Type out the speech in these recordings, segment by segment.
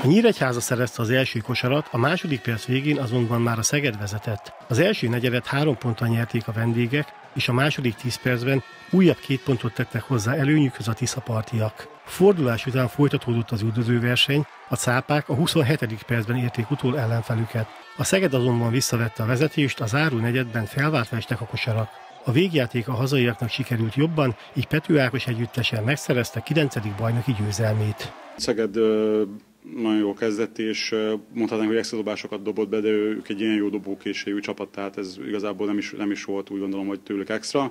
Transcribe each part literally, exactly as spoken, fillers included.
A Nyíregyháza szerezte az első kosarat, a második perc végén azonban már a Szeged vezetett. Az első negyedet három ponttal nyerték a vendégek, és a második tíz percben újabb két pontot tettek hozzá előnyükhöz a tiszapartiak. Fordulás után folytatódott az üldözőverseny, a cápák a huszonhetedik percben érték utol ellenfelüket. A Szeged azonban visszavette a vezetést, a záró negyedben felváltva estek a kosarak. A végjáték a hazaiaknak sikerült jobban, így Pető Ákos együttesen megszerezte kilencedik bajnoki győzelmét. Szeged nagyon jól kezdett, és mondhatnánk, hogy extra dobásokat dobott be, de ők egy ilyen jó dobókészségű csapat, tehát ez igazából nem is, nem is volt, úgy gondolom, hogy tőlük extra.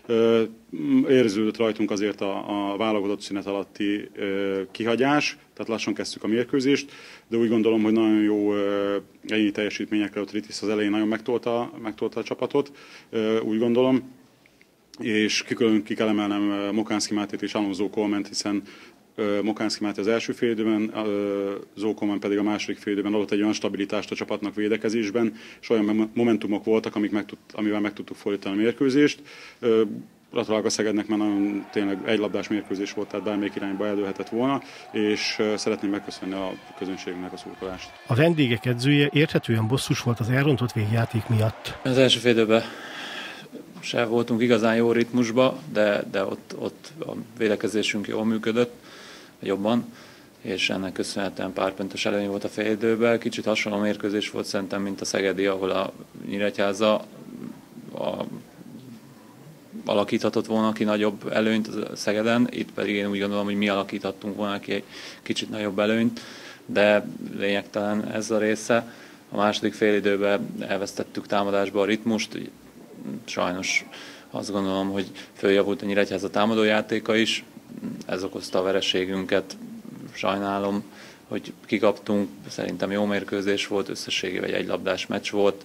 Érződött rajtunk azért a, a válogatott szünet alatti kihagyás, tehát lassan kezdtük a mérkőzést, de úgy gondolom, hogy nagyon jó egyéni teljesítményekre ott Ritis az elején nagyon megtolta, megtolta a csapatot, úgy gondolom. És külön ki kell emelnem Mokánszky Mátét és Alonso Colment, hiszen Mokánszky Máté az első félidőben, Zókolman pedig a második félidőben adott egy olyan stabilitást a csapatnak védekezésben, és olyan momentumok voltak, amik meg tud, amivel meg tudtuk fordítani a mérkőzést. Gratulálok a Szegednek, mert nagyon tényleg egy labdás mérkőzés volt, tehát bármelyik irányba eldőlhetett volna, és szeretném megköszönni a közönségnek a szurkolást. A vendégek edzője érthetően bosszus volt az elrontott végjáték miatt. Az első félidőben se voltunk igazán jó ritmusba, de, de ott, ott a védekezésünk jól működött, jobban, és ennek köszönhetően pár pontos előny volt a félidőben. Kicsit hasonló mérkőzés volt szerintem, mint a szegedi, ahol a Nyíregyháza a, alakíthatott volna ki nagyobb előnyt a Szegeden, itt pedig én úgy gondolom, hogy mi alakíthattunk volna ki egy kicsit nagyobb előnyt, de lényegtelen ez a része. A második félidőben elvesztettük támadásba a ritmust, sajnos azt gondolom, hogy följavult a Nyíregyháza támadójátéka is, ez okozta a vereségünket, sajnálom, hogy kikaptunk, szerintem jó mérkőzés volt, összességében egy egylabdás meccs volt,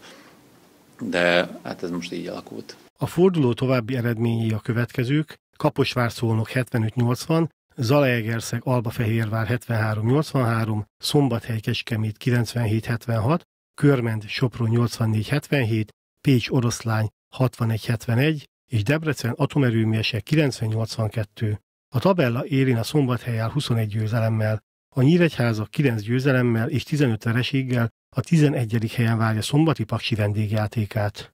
de hát ez most így alakult. A forduló további eredményei a következők: Kaposvár-Szolnok hetvenöt nyolcvan, Zalaegerszeg Albafehérvár hetvenhárom nyolcvanhárom, Szombathely-Kecskemét kilencvenhét hetvenhat, Körmend-Sopron nyolcvannégy hetvenhét, Pécs-Oroszlány hatvanegy hetvenegy és Debrecen Atomerőművesek kilencven nyolcvankettő. A tabella élén a Szombathely áll huszonegy győzelemmel, a Nyíregyháza kilenc győzelemmel és tizenöt vereséggel a tizenegyedik helyen várja szombati Paksi vendégjátékát.